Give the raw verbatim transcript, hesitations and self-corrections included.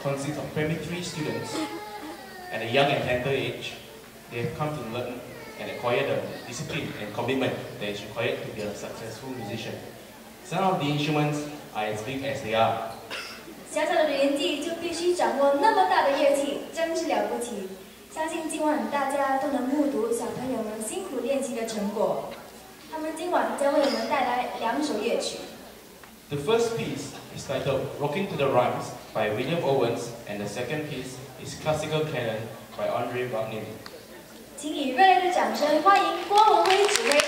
consists of primary three students at a young and tender age. They have come to learn and acquire the discipline and commitment that is required to be a successful musician. Some of the instruments are as big as they are. 小小的年纪就必须掌握那么大的乐器，真是了不起！相信今晚大家都能目睹小朋友们辛苦练习的成果。他们今晚将为我们带来两首乐曲。 The first piece is titled "Rockin' to the Rhymes" by William Owens, and the second piece is "Classical Canon" by Waignein. 请以热烈的掌声欢迎郭文辉指挥。